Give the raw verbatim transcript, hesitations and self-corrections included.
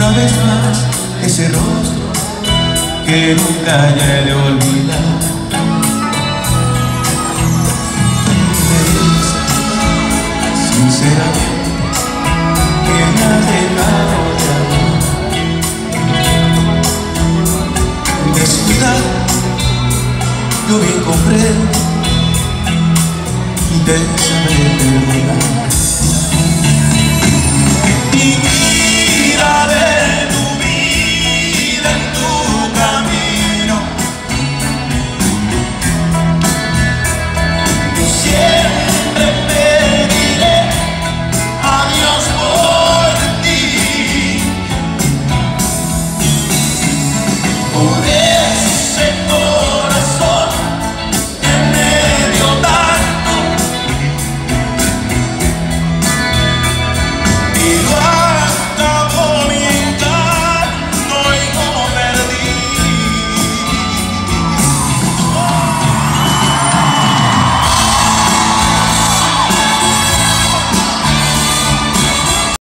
una vez más ese rostro que nunca ya he de olvidar. Me dice sinceramente que me ha dejado de amar. Descuidado, yo bien comprendo y te sabré perdonar.